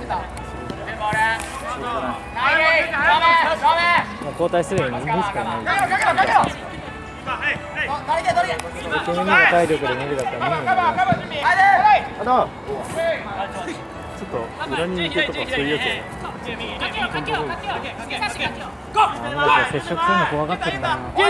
もう交代するに2しかない。ケミの体力で無理だったら無理だから。ちょっと裏に抜けとかそういうやつや。接触するの怖がってるな。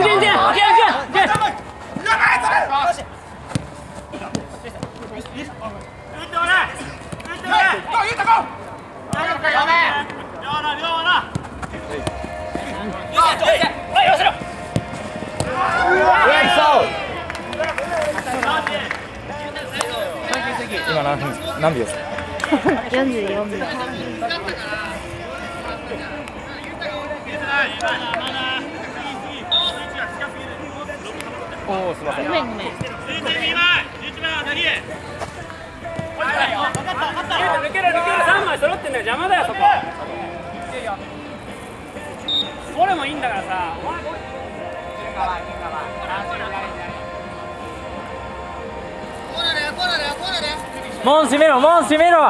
今何秒ですか？44秒。おお、すみません。ごめん。抜ける3枚揃ってんだよ、邪魔だよそこ。これもいいんだからさ。門閉めろ、門閉めろ。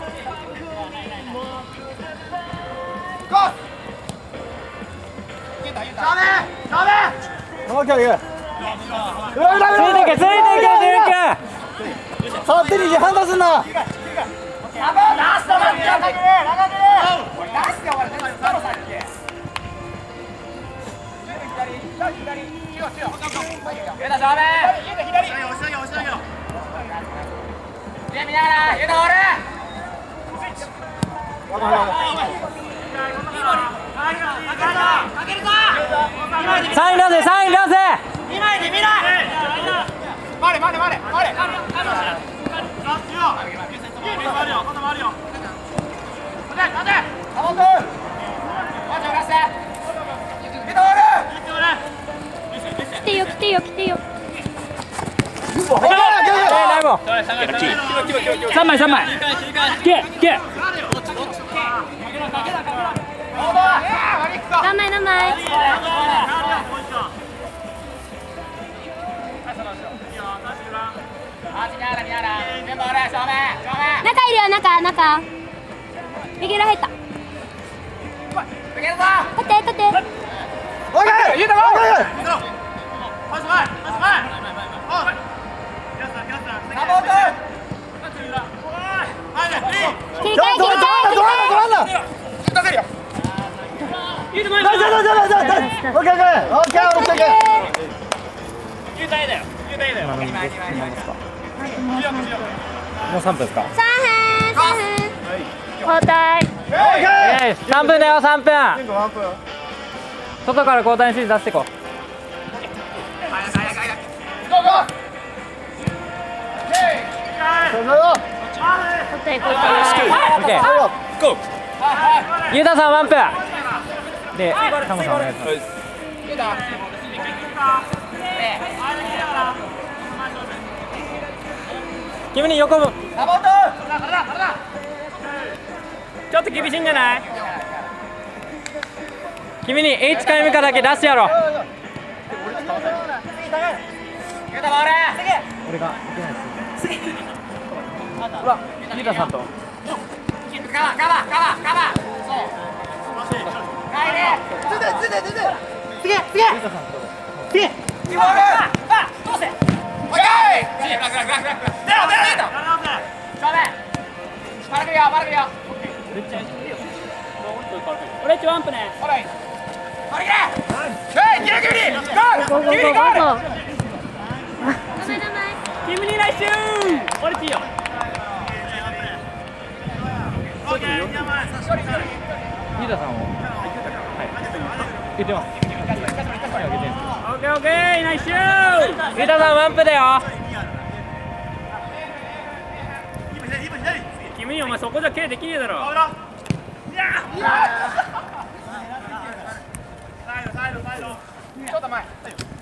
触ってるし、判断すんな。サイン出せ、サイン出せ。2枚で見ない。回れ。来てよ。3枚。け。何枚。中いるよ、中。右裏入った。立て。切り替え。もう3分ですか？3分。交代。3分だよ、3分。外から交代に指示出していこう。ゆうたさんワンプで、タモさんお願いします。君に横もちょっと厳しいんじゃない？君に H か M かだけ出してやろう。俺がいけないです。ほら、ゆうたさんと。カバ俺っちワンプね。キムに来週。俺っちいいよ。リーダーさんを言ってます。オッケーナイスシュー。リーダーさんワンプだよ。君にお前そこじゃ蹴りできねえだろ。ちょっと前。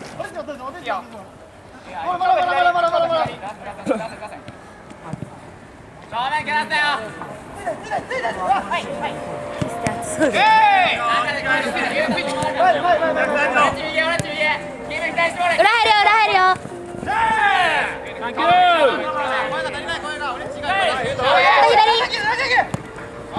正面蹴らせたよ。裏入るよ。左。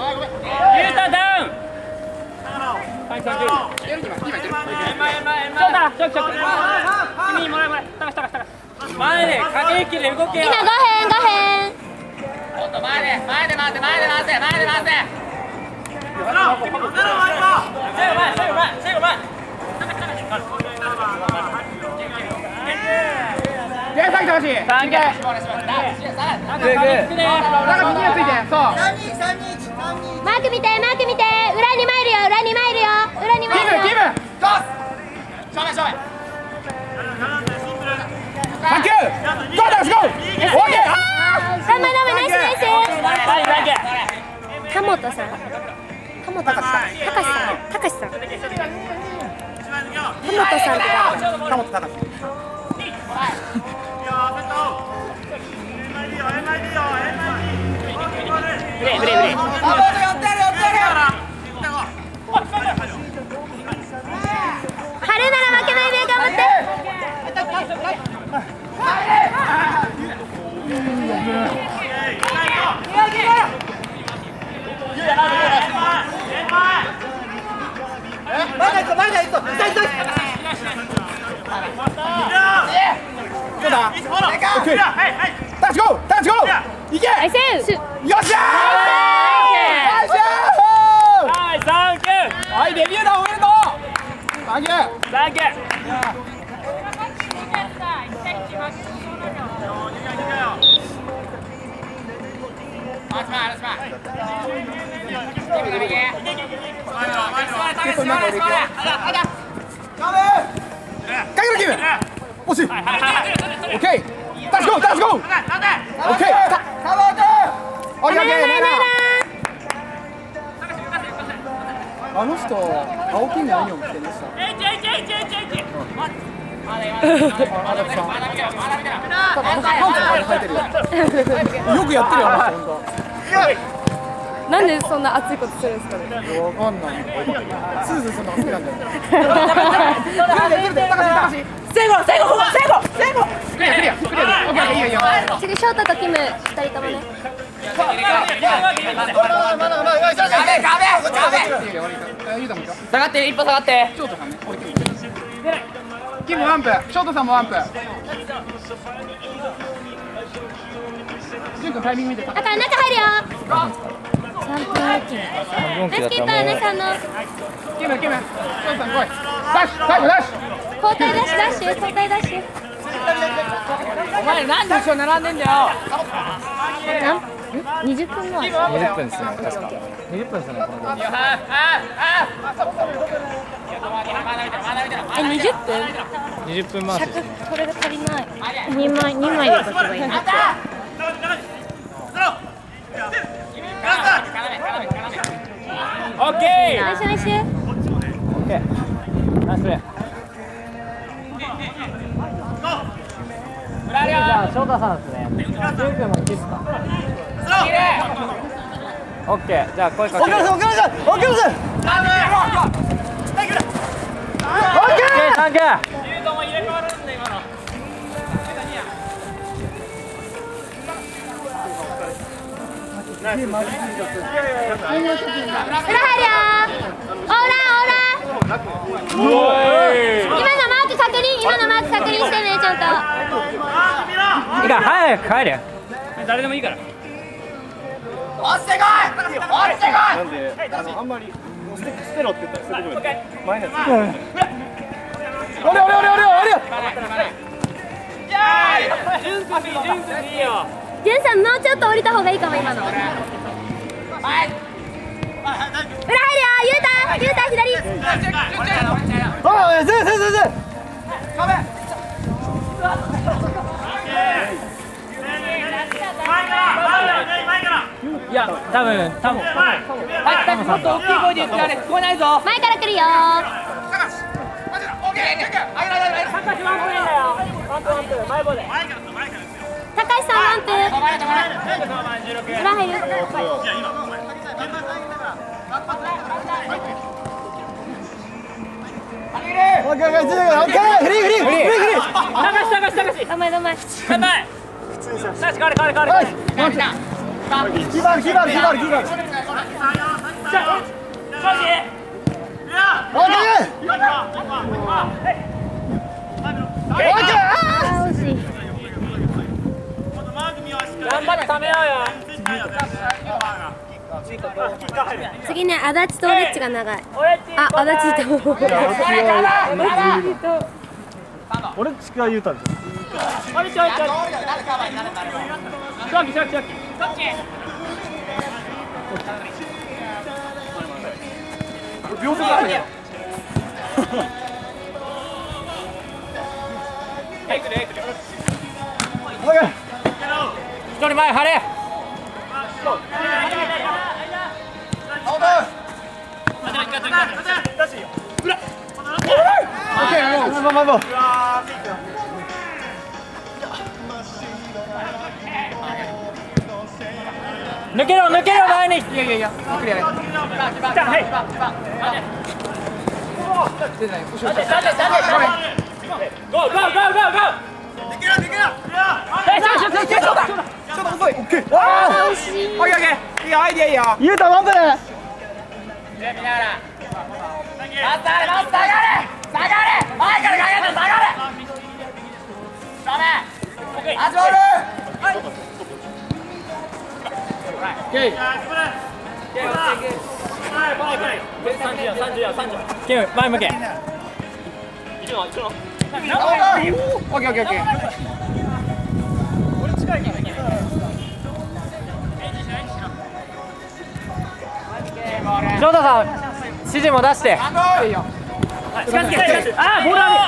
っしゃ。君もらえ。高橋。前で駆け引きで動けよ。 今5辺。 もっと前で回って。最後前。 マーク見て。裏に参るよ。 正面。 ナイス。田本さん。田本さんって誰？ ブレ。 春なら負けないで頑張って。 はい、デビューだおめでとう。サンキュー。 あの人、青木のユニフォーム着てました。よくやってるよ、あの人、本当。 なんでそんな熱いことするんですかね。 わかんない。スーズするのが好きなんだよ。 次ショートとキム2人ともね。 下がって一歩下がって。 キムワンプ、ショートさんもワンプ。ジュン君タイミング見て。 だから中入るよ。3分おき。ナイスキーパーねさんの。 キム、ショートさん来い。ダッシュ、最後ダッシュ。 交代ダッシュ。 お前なんで後ろ並んでんだよ。 20分前。 20分ですね、確か。20分ですね、このゲーム。 20分 20分回しですね。 これが足りない。2枚で書けばいいんだ。 オッケー。 ナイス。 オッケー。ナイスプレー。じゃあ翔太さんですね。ジュン君もいいですか。オッケー。じゃあ声かける。オッケー。サンキュー。 裏入るよ。オーラ。今のマーク確認してね、ちゃんと。 いいから早く帰れ。誰でもいいから。 落ちてこい。 なんで、あんまり捨てろって言ったら捨ててくれ。前のやつ。おりゃ。 ジュン君いいよ。 ジュンさんもうちょっと降りた方がいいかも今の。裏入るよ。ゆうた左。 いや、多分。 もっと大きい声で言ってやれ。聞こえないぞ。 前から来るよ。高橋さんワンプ。裏入る。 オッケー、フリー。 頑張れ。 キーバー。オッケー。 惜しい。 頑張ってためようよ。 次ね、足立とオレッチが長い。あ、足立と。 俺ちが言うたんじゃん。秒速あるよ。 一人前張れ。抜けろ抜けろ前に。いやいやいや。 ゆうたワンプレー。 前向け。翔太さん、指示も出して。近づけ。あ、ボールある。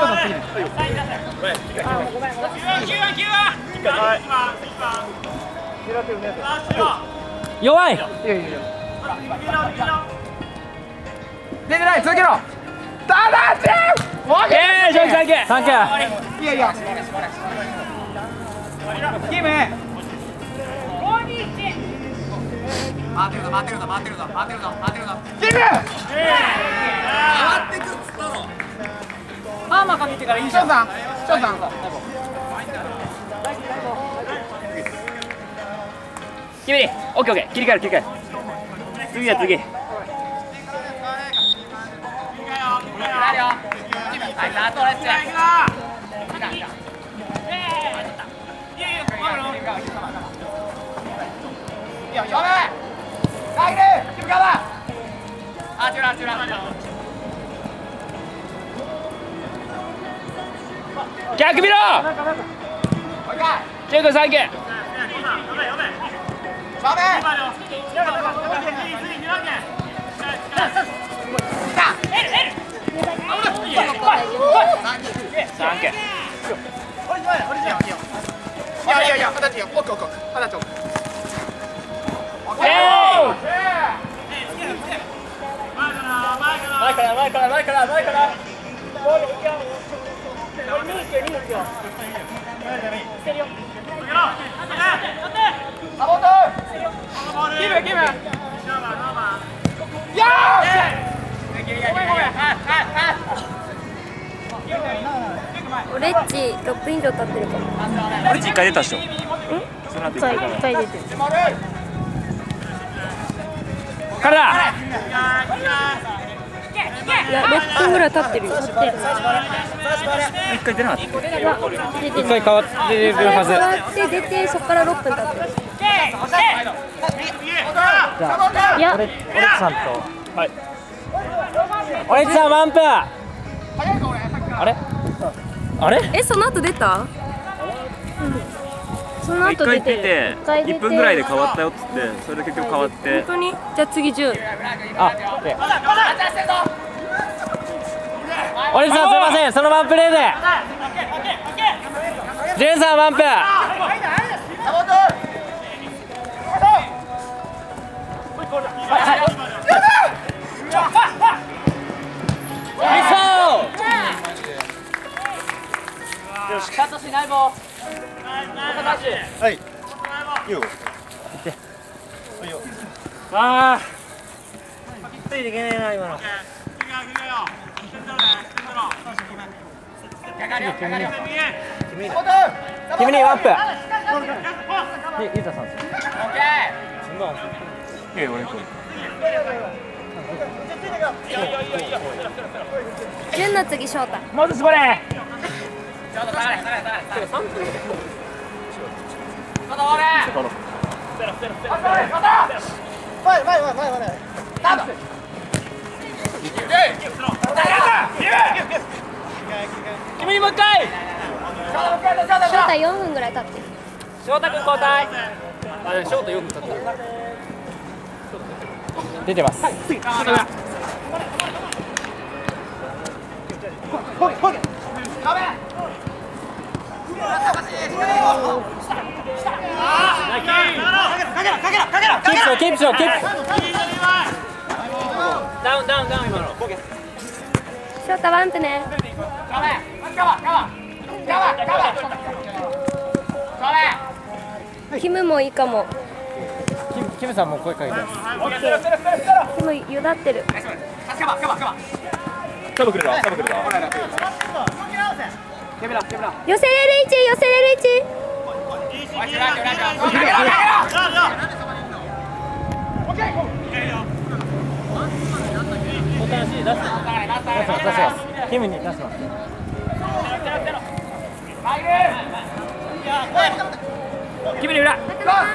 弱い。 出てない、続けろ。 サンキュー。サンキュー。 いやいや。キム。回ってるぞ。キム。上がってくっつったの。パーマかけてからいいじゃん。翔さん。 キビリ、オッケーオッケー、切り替える。次や次。逆見ろ。チェックサンキュー。 オレッチ6分以上経ってるかも。 オレッチ1回出たっしょ。 1回出てる。 からだ。 いや、6分ぐらい経ってるよ。 1回出なかった。 1 回変わってるはず。 変わって出て、そこから6分経ってる。いや、 オレッチさんと。はい。オレッチさんワンプ。あれ？ え、その後出た？その後出て 1分ぐらいで変わったよっつって、それで結局変わって。 本当に？じゃあ次10。 オレッチさんすいません、そのワンプレーで。ジェンさんワンプ。 カットしないもん。 はい。いいよ。 ああ。ついていけないな今の。君にワンプ。ゆうたさん。オッケー。いいよ俺これ。 10の次翔太。 もっと絞れ。 君にもう一回。 翔太4分ぐらい経ってる。 翔太君交代。あ、翔太4分経ってる。 出てます。キープしろキープ。 ダウン今の。 翔太ワンプね。キムもいいかも。 キムさんも声かけてます。 キムゆだってる。 サブくれた。 寄せれる位置。 キムに出します。 キムに裏。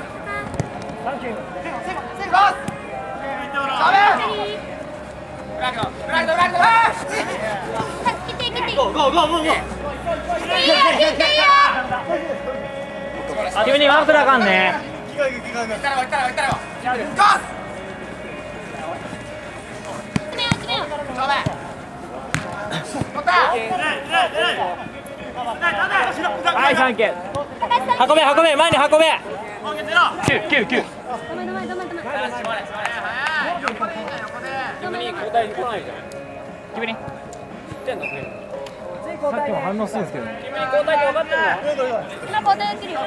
キムにワンプラあかんね。はい、サンキュー。運べ、前に運べ。9。 君に交代来ないじゃん。君に。知ってんの？ さっきも反応するんですけど。 君に交代って分かってるの？ 今交代できるよ。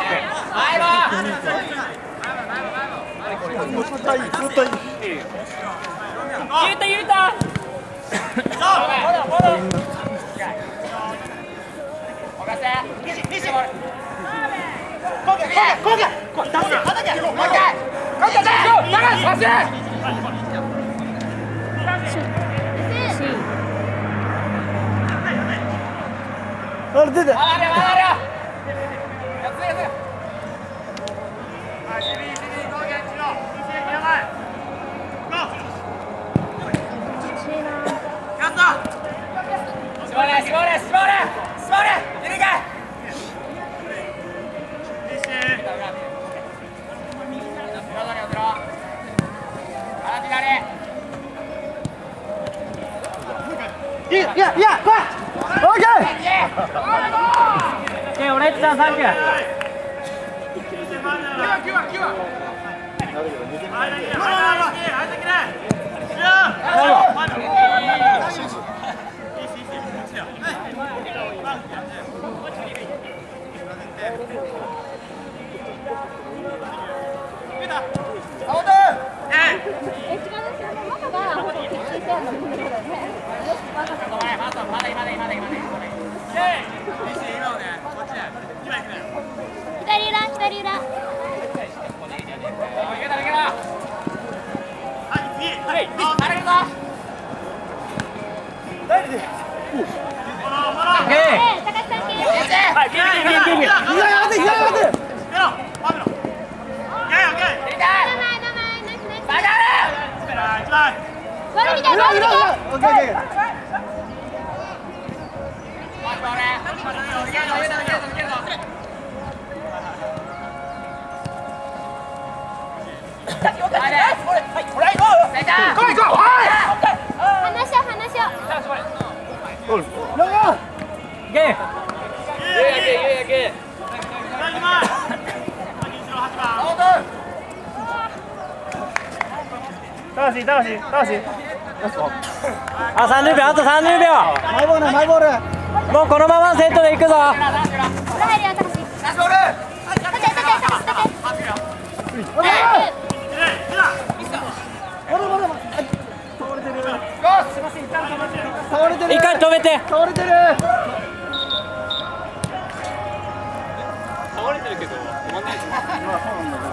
ゆうた。 オレッチさんサンキュー。 左裏。あ、30秒、あと30秒。マイボール。もうこのままセットでいくぞ。一回止めて。倒れてるけど止まんないです。